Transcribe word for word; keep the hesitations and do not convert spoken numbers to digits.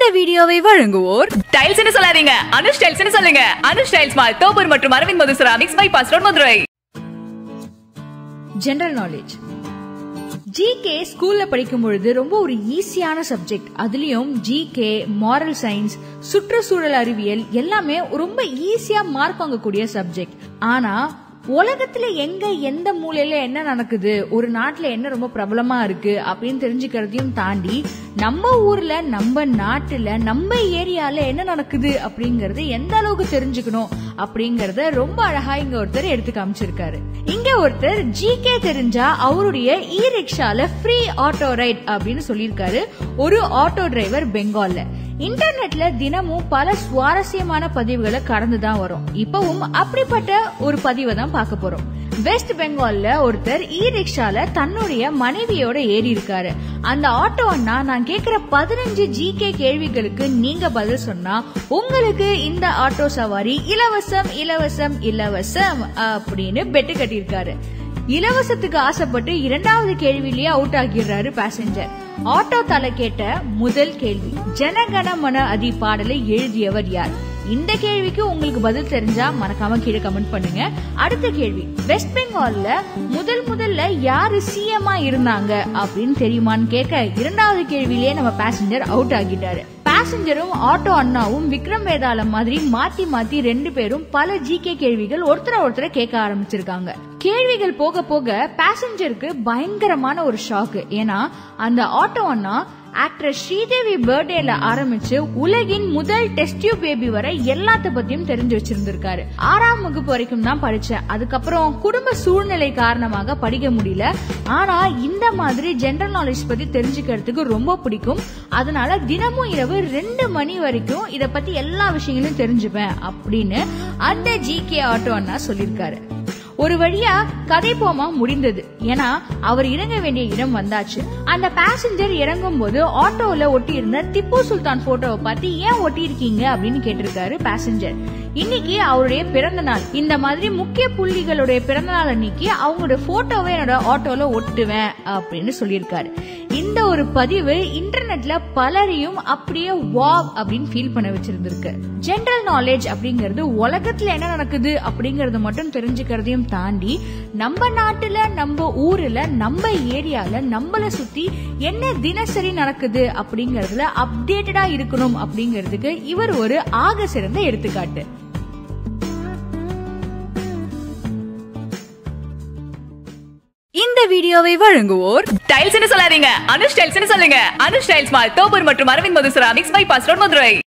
இந்த வீடியோவை வழங்குவோர் டைல்ஸ் என்ன சொல்லாதீங்க, அனுஷ் டைல்ஸ் என்ன சொல்லுங்க. அனுஷ் டைல்ஸ் மால், தோப்பூர் மற்றும் Aravind Madhu ceramics, bypass road, Madurai. General knowledge. GK ஸ்கூல்ல படிக்கும் பொழுது ரொம்ப ஒரு ஈஸியான சப்ஜெக்ட். அதுலயும் ஜிகே, மாரல் சயின்ஸ், சுற்றுச்சூழல் அறிவியல் எல்லாமே ரொம்ப ஈஸியா மார்க் வாங்கக்கூடிய சப்ஜெக்ட். ஆனா உலகத்துல எங்க எந்த மூலையில என்ன நடக்குது, ஒரு நாட்டுல என்ன ரொம்ப பிரபலமா இருக்கு அப்படின்னு தெரிஞ்சுக்கிறதையும் தாண்டி நம்ம ஊர்ல, நம்ம நாட்டுல, நம்ம ஏரியால என்ன நடக்குது அப்படிங்கறது எந்த அளவுக்கு தெரிஞ்சுக்கணும் அப்படிங்கறத ரொம்ப அழகா இங்க ஒருத்தர் எடுத்து காமிச்சிருக்காரு. இங்க ஒருத்தர் ஜிகே தெரிஞ்சா அவருடைய இ ரிக்ஷால ஃப்ரீ ஆட்டோ ரைட் அப்படின்னு சொல்லியிருக்காரு. ஒரு ஆட்டோ டிரைவர் பெங்கால்ல. இன்டர்நெட்ல தினமும் பல சுவாரஸ்யமான பதிவுகளை கடந்துதான் வரும். இப்பவும் அப்படிப்பட்ட ஒரு பதிவை தான் பார்க்க போறோம். வெஸ்ட் பெங்கால்ல ஒருத்தர் இ ரிக்ஷால தன்னுடைய மனைவியோட ஏறி இருக்காரு. அந்த ஆட்டோ அண்ணா, நான் கேக்குற பதினஞ்சு ஜிகே கேள்விகளுக்கு நீங்க பதில் சொன்னா உங்களுக்கு இந்த ஆட்டோ சவாரி இலவசம் இலவசம் இலவசம் அப்படின்னு பெட்டு கட்டியிருக்காரு. இலவசத்துக்கு ஆசைப்பட்டு இரண்டாவது கேள்வியிலேயே அவுட் ஆகிடுறாரு பேசஞ்சர். ஆட்டோ தலை கேட்ட முதல் கேள்வி, ஜனகண மன அதி பாடலை எழுதியவர் யார்? இந்த கேள்விக்கு உங்களுக்கு பதில் தெரிஞ்சா மறக்காம கீழே கமெண்ட் பண்ணுங்க. அடுத்த கேள்வி, வெஸ்ட் பெங்கால்ல முதல் முதல்ல யாரு சிஎம்மா இருந்தாங்க அப்படின்னு தெரியுமான்னு கேட்க இரண்டாவது கேள்வியிலேயே நம்ம பேசஞ்சர் அவுட் ஆகிட்டாரு. பேசஞ்சரும் ஆட்டோ அண்ணாவும் விக்ரம் வேதாளம் மாதிரி மாத்தி மாத்தி ரெண்டு பேரும் பல ஜிகே கேள்விகள் ஒருத்தர ஒருத்தர கேட்க ஆரம்பிச்சிருக்காங்க. கேள்விகள் போக போக பேசஞ்சருக்கு பயங்கரமான ஒரு ஷாக்கு. ஏன்னா அந்த ஆட்டோ அண்ணா ஆக்ட்ரஸ் ஸ்ரீதேவி பர்த்டேல ஆரம்பிச்சு உலகின் முதல் டெஸ்ட் டியூப் பேபி வரை எல்லாத்த பத்தியும் தெரிஞ்சு வச்சிருந்திருக்காரு. ஆறாம் வகுப்பு வரைக்கும் தான் படிச்சேன். அதுக்கப்புறம் குடும்ப சூழ்நிலை காரணமாக படிக்க முடியல. ஆனா இந்த மாதிரி ஜெனரல் நாலேஜ் பத்தி தெரிஞ்சுக்கிறதுக்கு ரொம்ப பிடிக்கும். அதனால தினமும் இரவு ரெண்டு மணி வரைக்கும் இத பத்தி எல்லா விஷயங்களும் தெரிஞ்சுப்பேன் அப்படின்னு அந்த ஜிகே ஆட்டோ அண்ணா சொல்லிருக்காரு. ஒரு வழியா கதை போமா முடிந்தது. ஏன்னா அவர் இறங்க வேண்டிய இடம் வந்தாச்சு. அந்த பேசஞ்சர் இறங்கும் போது ஆட்டோல ஒட்டி இருந்த திப்பு சுல்தான் போட்டோவை பார்த்து ஏன் ஒட்டி இருக்கீங்க அப்படின்னு கேட்டிருக்காரு பேசஞ்சர். இன்னைக்கு அவருடைய பிறந்த நாள். இந்த மாதிரி முக்கிய புள்ளிகளுடைய பிறந்த நாள் அன்னைக்கு அவங்களுடைய போட்டோவை என்னோட ஆட்டோல ஒட்டுவேன் அப்படின்னு சொல்லியிருக்காரு. இந்த ஒரு பதிவு இன்டர்நெட்ல பலரையும் அப்படியே வாவ் அப்படின்னு ஃபீல் பண்ண வச்சிருந்திருக்கு. ஜெனரல் நாலேஜ் அப்படிங்கறது உலகத்துல என்ன நடக்குது அப்படிங்கறது மட்டும் தெரிஞ்சுக்கிறதையும் தாண்டி நம்ம நாட்டுல, நம்ம ஊர்ல, நம்ம ஏரியால, நம்மள சுத்தி என்ன தினசரி நடக்குது அப்படிங்கறதுல அப்டேட்டடா இருக்கணும் அப்படிங்கறதுக்கு இவர் ஒரு ஆக சிறந்த எடுத்துக்காட்டு. இந்த வீடியோவை வழங்குவோர் டைல்ஸ் என்ன சொல்லாதீங்க, அனுஷ் டைல்ஸ் என்ன சொல்லுங்க. அனுஷ் டைல்ஸ் மால், தோப்பூர் மற்றும் Aravind Madhu ceramics, bypass road, Madurai.